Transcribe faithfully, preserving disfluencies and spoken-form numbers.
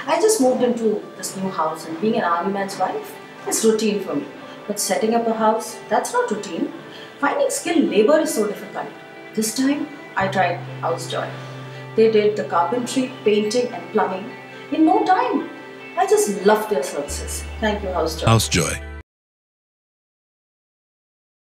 I just moved into this new house and being an army man's wife is routine for me. But setting up a house, that's not routine. Finding skilled labor is so difficult. This time, I tried HouseJoy. They did the carpentry, painting and plumbing in no time. I just love their services. Thank you, HouseJoy. HouseJoy.